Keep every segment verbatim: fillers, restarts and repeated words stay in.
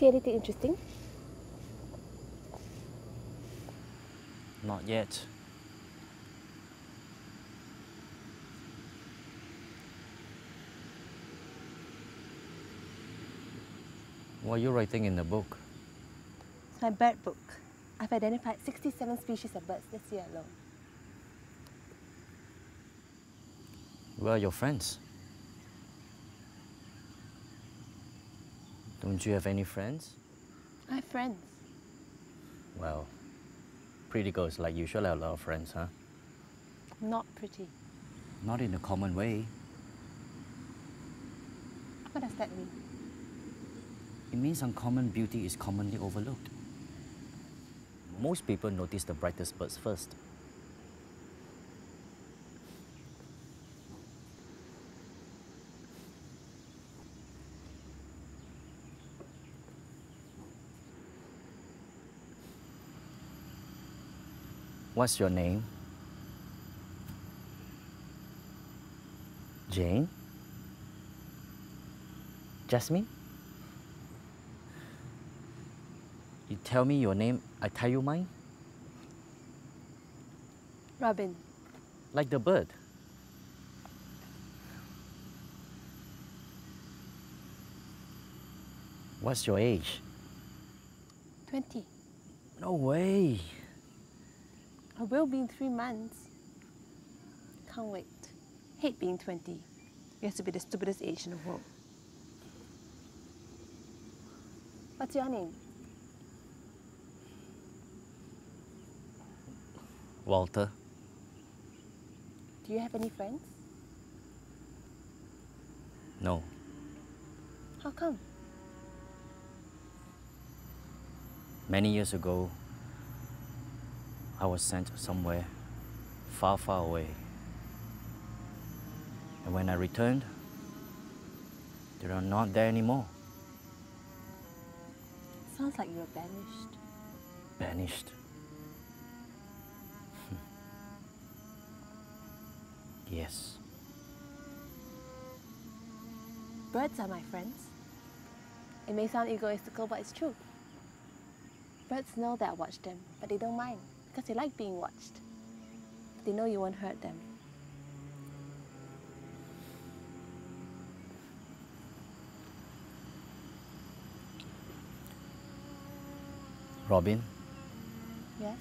See anything interesting? Not yet. What are you writing in the book? It's my bird book. I've identified sixty-seven species of birds this year alone. Where are your friends? Don't you have any friends? I have friends. Well, pretty girls like you should have a lot of friends, huh? Not pretty. Not in a common way. What does that mean? It means uncommon beauty is commonly overlooked. Most people notice the brightest birds first. What's your name? Jane? Jasmine? You tell me your name, I tell you mine? Robin. Like the bird. What's your age? Twenty. No way. I will be in three months. Can't wait. Hate being twenty. It has to be the stupidest age in the world. What's your name? Walter. Do you have any friends? No. How come? Many years ago, I was sent somewhere far, far away. And when I returned, they are not there anymore. Sounds like you were banished. Banished. Yes. Birds are my friends. It may sound egoistical, but it's true. Birds know that I watch them, but they don't mind because they like being watched. They know you won't hurt them. Robin, Yes?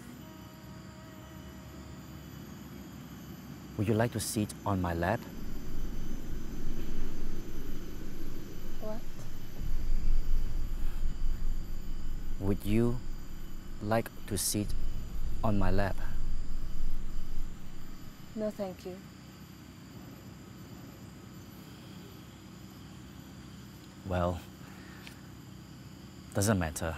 would you like to sit on my lap? What? Would you like to sit on my lap? No, thank you. Well, doesn't matter.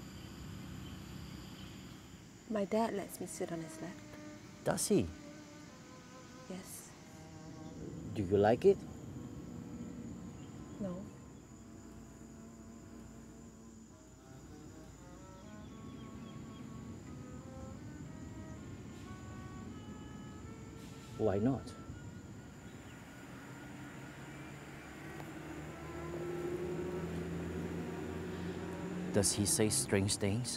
My dad lets me sit on his lap. Does he? Yes. Do you like it? No. Why not? Does he say strange things?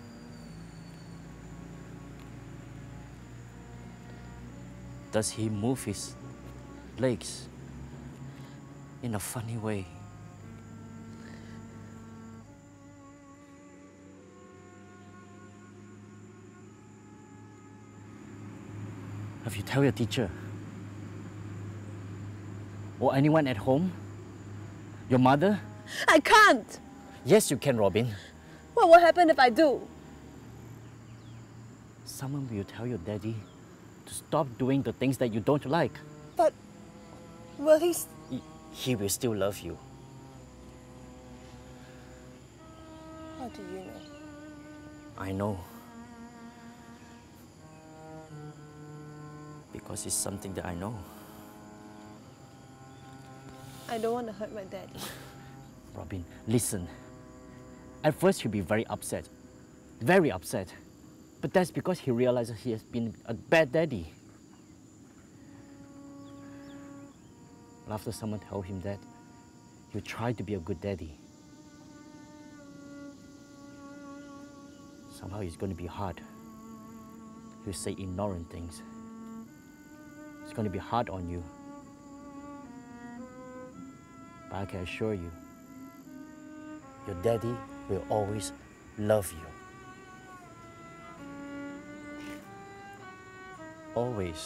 Does he move his legs in a funny way? Have you tell your teacher? Or anyone at home? Your mother? I can't! Yes, you can, Robin. What will happen if I do? Someone will tell your daddy to stop doing the things that you don't like. But will he... He, he will still love you. How do you know? I know. Because it's something that I know. I don't want to hurt my daddy. Robin, listen. At first he'll be very upset. Very upset. But that's because he realizes he has been a bad daddy. But after someone told him that, he'll try to be a good daddy. Somehow it's going to be hard. He'll say ignorant things. It's going to be hard on you. But I can assure you, your daddy will always love you. Always.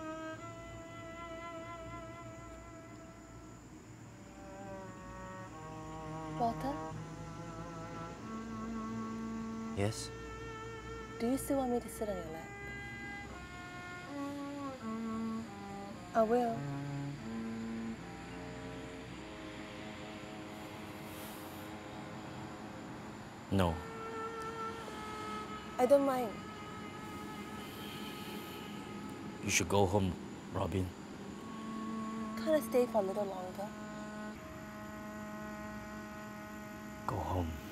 Walter, Yes? do you still want me to sit on your lap? I will. No. I don't mind. You should go home, Robin. Can't I stay for a little longer? Go home.